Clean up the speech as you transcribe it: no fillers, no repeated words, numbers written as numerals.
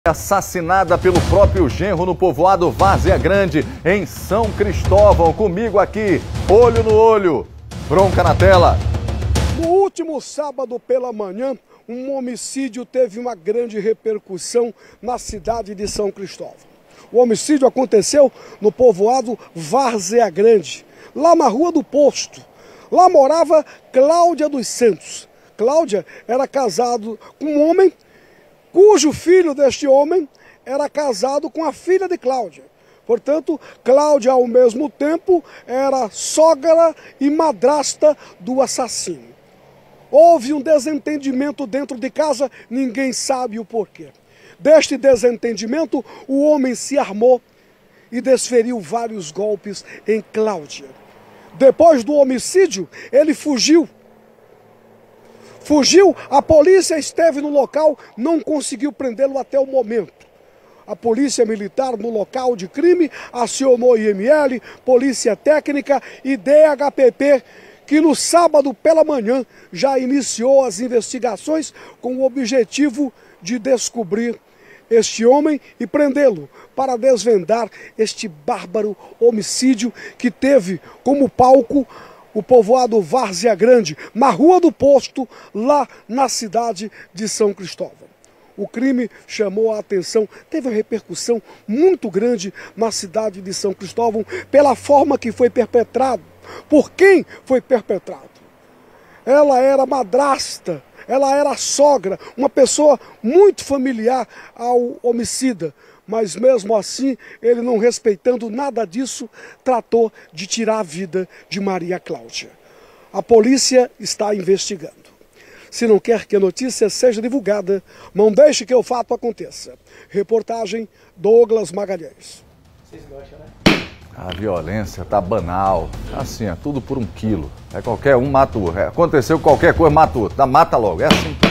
Assassinada pelo próprio genro no povoado Várzea Grande, em São Cristóvão. Comigo aqui, olho no olho, bronca na tela. No último sábado pela manhã, um homicídio teve uma grande repercussão na cidade de São Cristóvão. O homicídio aconteceu no povoado Várzea Grande, lá na Rua do Posto. Lá morava Cláudia dos Santos. Cláudia era casada com um homem cujo filho deste homem era casado com a filha de Cláudia. Portanto, Cláudia, ao mesmo tempo, era sogra e madrasta do assassino. Houve um desentendimento dentro de casa, ninguém sabe o porquê. Deste desentendimento, o homem se armou e desferiu vários golpes em Cláudia. Depois do homicídio, ele fugiu. A polícia esteve no local, não conseguiu prendê-lo até o momento. A polícia militar no local de crime acionou IML, polícia técnica e DHPP, que no sábado pela manhã já iniciou as investigações com o objetivo de descobrir este homem e prendê-lo para desvendar este bárbaro homicídio que teve como palco o povoado Várzea Grande, na Rua do Posto, lá na cidade de São Cristóvão. O crime chamou a atenção, teve uma repercussão muito grande na cidade de São Cristóvão pela forma que foi perpetrado. Por quem foi perpetrado? Ela era madrasta, ela era sogra, uma pessoa muito familiar ao homicida. Mas mesmo assim, ele não respeitando nada disso, tratou de tirar a vida de Maria Cláudia. A polícia está investigando. Se não quer que a notícia seja divulgada, não deixe que o fato aconteça. Reportagem Douglas Magalhães. Vocês gostam, né? A violência tá banal. Assim, é tudo por 1 quilo. É qualquer um mata o outro. Aconteceu qualquer coisa, mata o outro. Mata logo. É assim.